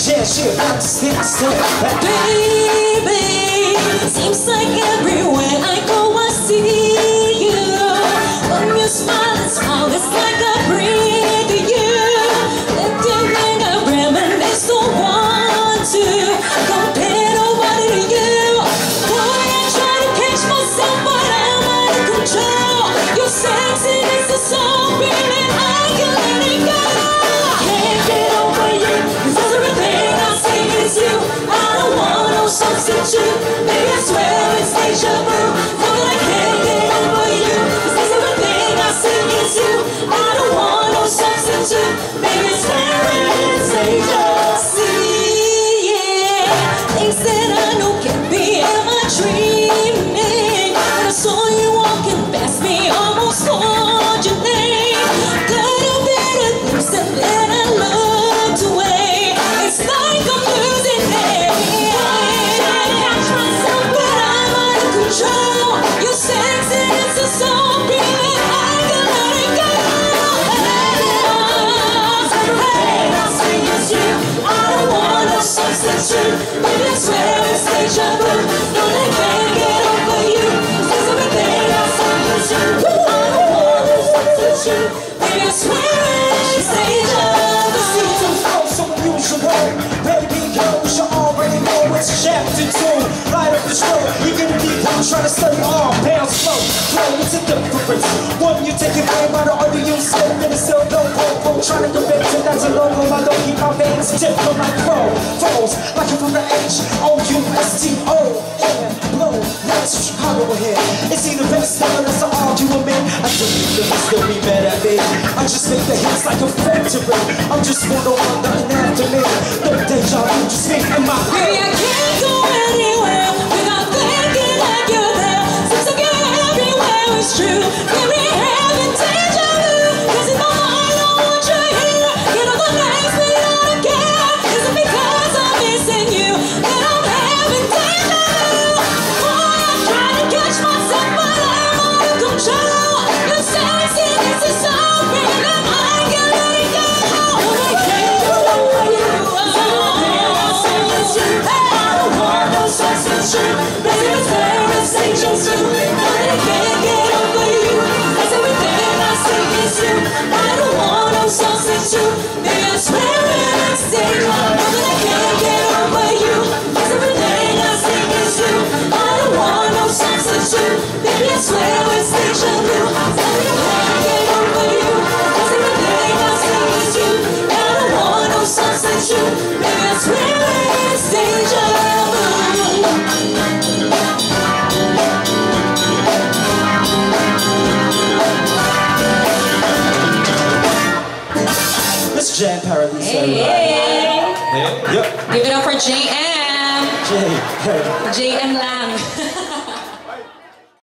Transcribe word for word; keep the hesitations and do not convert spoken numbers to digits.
Yeah, she about to stick still. Baby, seems like everywhere I go I see you. When you smile and smile, it's like I breathe you. Lifting like I reminisce, don't want to compare nobody to you. Boy, I try to catch myself, but I'm out of control. Your sexiness is so brilliant, I can't let it go. Can't get over you, 'cause everything I see is you. I don't want no substitute. Baby, I swear it's deja vu. No, that I can't get over you, 'cause everything I see is you. I don't want no substitute. Baby, I swear it's deja vu. Yeah, things that I know can't be. Am I dreaming? When I saw you walking past me, almost called your name. Little bit of things and then I looked away. It's like I'm losing it. Trying to catch myself, but I'm out of control. Your sexiness is so brilliant, I can't let it go. Everything I see is you. I don't want no substitute. Baby, I swear it's deja vu. No, they can't get over you, 'cause everything I see is you. I don't want no substitute. Baby, I swear it's deja vu. See too slow, so unusual. Baby girl, we should already know it's chapter two. Right up the stroke, we can be one trying to study all pounds slow. Flow, it's a difference. One you take it away, while the other you slip, and it's still no hope. Trying to convince it that's a logo. I don't keep my veins tip from my pro. Froze, like it from the H O U S T O. And blow, that's Chicago here. It's either best or that's an argument. I just think that we still be mad at me. I just make the hits like a factory. I'm just one on one, nothing after me. No deja vu, just speak in my Baby, I can't go anywhere without thinking that you're there. Seems like you're everywhere, it's true. Baby, having deja vu, 'cause in my mind I want you here. You know the next thing I don't care. Is it because I'm missing you that I'm having deja vu? Boy, I'm trying to catch myself, but I'm out of control. Your sexiness is so brilliant, I can't let it go. I can't get over you. I don't want no substitute. Baby, it's where it's deja vu. No, they can't get over you, 'cause everything I see is you. I don't want no substitute. Baby, I swear it's deja vu. No, they can't get over you, 'cause everything I see is you. I don't want no substitute. Baby, I swear it's deja vu. No, they can't get over you, 'cause everything I see is you. I don't want no substitute. Baby, I swear it's deja vu. Let's jam Paradise. Hey, hey. Yeah. Yep. Give it up for J M. J. Hey. J M lang.